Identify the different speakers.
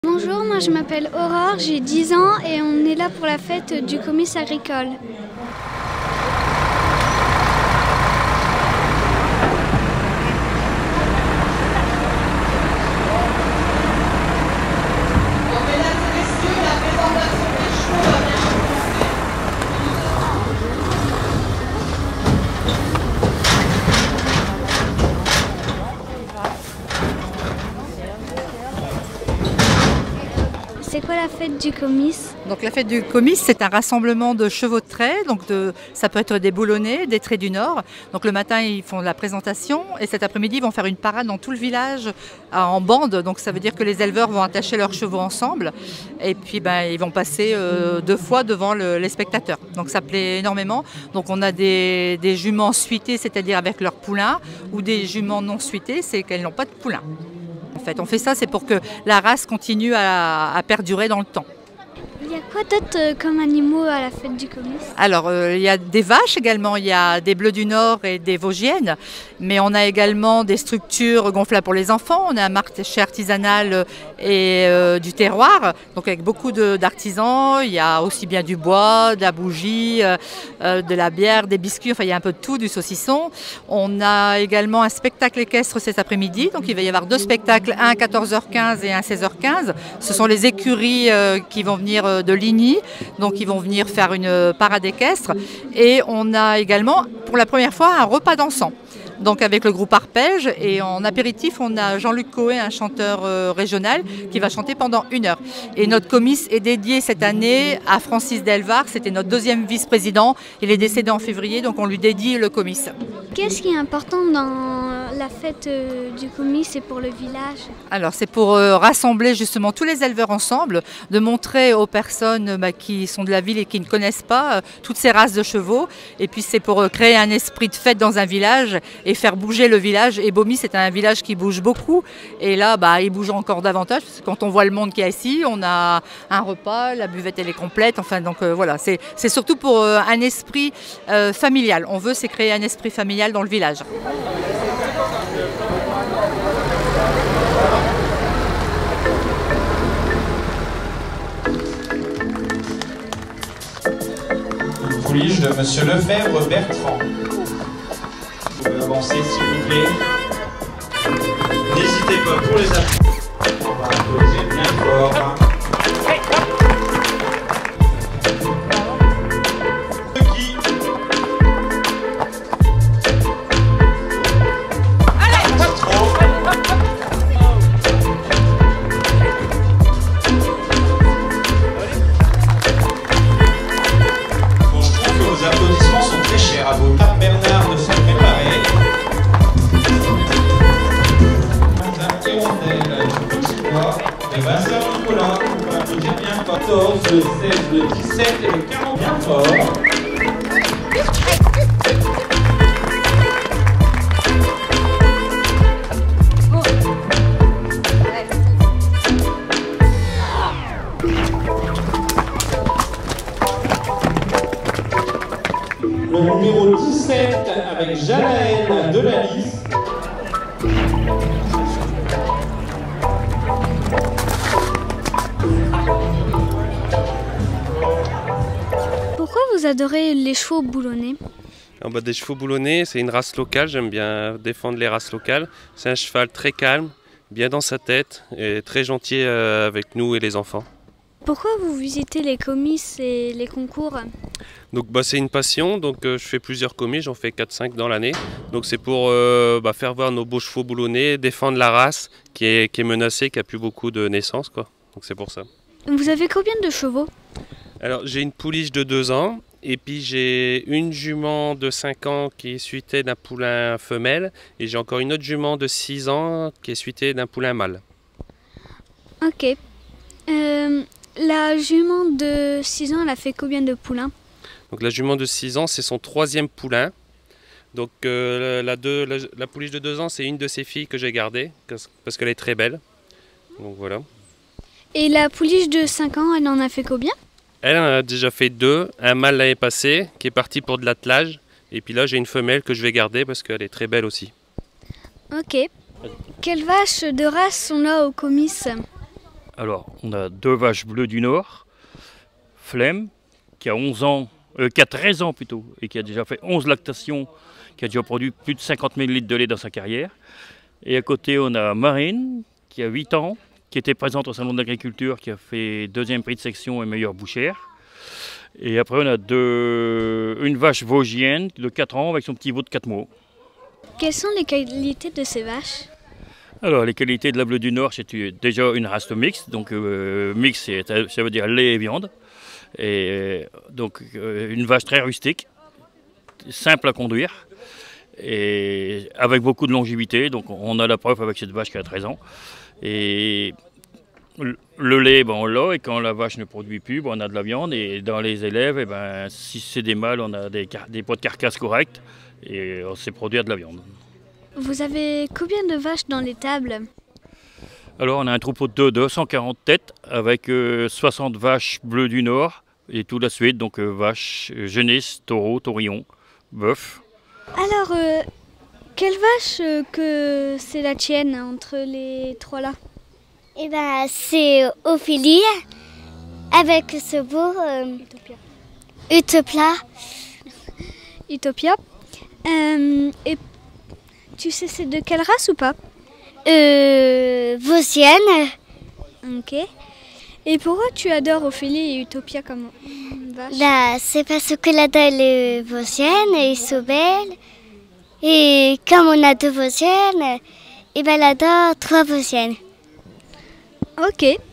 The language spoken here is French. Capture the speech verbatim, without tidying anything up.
Speaker 1: Bonjour, moi je m'appelle Aurore, j'ai dix ans et on est là pour la fête du comice agricole. C'est quoi la fête du comice?
Speaker 2: Donc la fête du comice, c'est un rassemblement de chevaux de trait, donc de, ça peut être des boulonnais, des traits du Nord. Donc le matin, ils font la présentation et cet après-midi, ils vont faire une parade dans tout le village en bande. Donc ça veut dire que les éleveurs vont attacher leurs chevaux ensemble et puis ben, ils vont passer euh, deux fois devant le, les spectateurs. Donc ça plaît énormément. Donc on a des, des juments suités, c'est-à-dire avec leur poulain, ou des juments non suités, c'est qu'elles n'ont pas de poulain. En fait, on fait ça, c'est pour que la race continue à, à perdurer dans le temps.
Speaker 1: Il y a quoi d'autre euh, comme animaux à la fête du comice?
Speaker 2: Alors, euh, il y a des vaches également, il y a des bleus du Nord et des vosgiennes, mais on a également des structures gonflables pour les enfants, on a un marché artisanal et euh, du terroir, donc avec beaucoup d'artisans, il y a aussi bien du bois, de la bougie, euh, de la bière, des biscuits, enfin il y a un peu de tout, du saucisson. On a également un spectacle équestre cet après-midi, donc il va y avoir deux spectacles, un à quatorze heures quinze et un à seize heures quinze. Ce sont les écuries euh, qui vont venir euh, de Ligny, donc ils vont venir faire une parade équestre. Et on a également, pour la première fois, un repas dansant. Donc avec le groupe Arpège, et en apéritif on a Jean-Luc Coé, un chanteur euh, régional, qui va chanter pendant une heure. Et notre comice est dédié cette année à Francis Delvar, c'était notre deuxième vice-président, il est décédé en février, donc on lui dédie le comice.
Speaker 1: Qu'est-ce qui est important dans la fête euh, du comice et pour le village?
Speaker 2: Alors c'est pour euh, rassembler justement tous les éleveurs ensemble, de montrer aux personnes bah, qui sont de la ville et qui ne connaissent pas euh, toutes ces races de chevaux, et puis c'est pour euh, créer un esprit de fête dans un village et faire bouger le village. Et Beaumy, c'est un village qui bouge beaucoup. Et là, bah, il bouge encore davantage. Parce que quand on voit le monde qui est ici, on a un repas, la buvette, elle est complète. Enfin, donc euh, voilà, c'est surtout pour euh, un esprit euh, familial. On veut, c'est créer un esprit familial dans le village.
Speaker 3: Une pouliche de Monsieur Lefebvre Bertrand. Vous pouvez avancer s'il vous plaît. N'hésitez pas pour les appuyer. On va applaudir bien fort. Qui Allez, pas trop. Bon, je trouve que vos applaudissements sont très chers à vos tapes Bernard de se préparer. Et Vincent Nicolas, on va applaudir bien fort. quatorze, le seize, le dix-sept et le quarante bien fort. Le numéro dix-sept avec Jalaël de la Lys.
Speaker 1: Pourquoi vous adorez les chevaux boulonnais?
Speaker 4: Ah bah, des chevaux boulonnais, c'est une race locale, j'aime bien défendre les races locales. C'est un cheval très calme, bien dans sa tête et très gentil avec nous et les enfants.
Speaker 1: Pourquoi vous visitez les comices et les concours?
Speaker 4: Donc bah, c'est une passion, donc euh, je fais plusieurs comices, j'en fais quatre cinq dans l'année. Donc c'est pour euh, bah, faire voir nos beaux chevaux boulonnais, défendre la race qui est, qui est menacée, qui a plus beaucoup de naissances, quoi. Donc c'est pour ça.
Speaker 1: Vous avez combien de chevaux?
Speaker 4: Alors j'ai une pouliche de deux ans et puis j'ai une jument de cinq ans qui est suitée d'un poulain femelle et j'ai encore une autre jument de six ans qui est suitée d'un poulain mâle.
Speaker 1: Ok. Euh, la jument de six ans, elle a fait combien de poulains?
Speaker 4: Donc la jument de six ans, c'est son troisième poulain. Donc euh, la, deux, la, la pouliche de deux ans, c'est une de ses filles que j'ai gardée parce qu'elle est très belle. Donc voilà.
Speaker 1: Et la pouliche de cinq ans, elle en a fait combien?
Speaker 4: Elle en a déjà fait deux, un mâle l'année passée qui est parti pour de l'attelage. Et puis là j'ai une femelle que je vais garder parce qu'elle est très belle aussi.
Speaker 1: Ok. Quelles vaches de race sont là au comice?
Speaker 5: Alors, on a deux vaches bleues du Nord, Flemme, qui a onze ans, euh, qui a treize ans plutôt, et qui a déjà fait onze lactations, qui a déjà produit plus de cinquante mille litres de lait dans sa carrière. Et à côté, on a Marine, qui a huit ans, qui était présente au Salon de l'Agriculture, qui a fait deuxième prix de section et meilleure bouchère. Et après, on a deux, une vache vosgienne de quatre ans avec son petit veau de quatre mois.
Speaker 1: Quelles sont les qualités de ces vaches?
Speaker 5: Alors, les qualités de la Bleue du Nord, c'est déjà une race mixte. Donc, euh, mixte, ça veut dire lait et viande. Et donc, euh, une vache très rustique, simple à conduire, et avec beaucoup de longévité. Donc, on a la preuve avec cette vache qui a treize ans. Et le lait, ben, on l'a, et quand la vache ne produit plus, ben, on a de la viande. Et dans les élèves, et ben, si c'est des mâles, on a des, des poids de carcasse corrects, et on sait produire de la viande.
Speaker 1: Vous avez combien de vaches dans l'étable?
Speaker 5: Alors, on a un troupeau de deux cent quarante têtes avec euh, soixante vaches bleues du Nord et tout la suite, donc euh, vaches, euh, genisses, taureaux, taurillons, bœufs.
Speaker 1: Alors, euh, quelle vache euh, que c'est la tienne entre les trois là?
Speaker 6: Eh ben, c'est Ophélie avec ce beau euh, Utopia.
Speaker 1: Utopia. Euh, et tu sais c'est de quelle race ou pas?
Speaker 6: Euh, Vosgienne.
Speaker 1: Ok. Et pourquoi tu adores Ophélie et Utopia comme vache?
Speaker 6: Bah, c'est parce que là-dedans, elle est Vosgienne et ils sont belles. Et comme on a deux Vosgiennes, et ben là-dedans, trois Vosgiennes.
Speaker 1: Ok.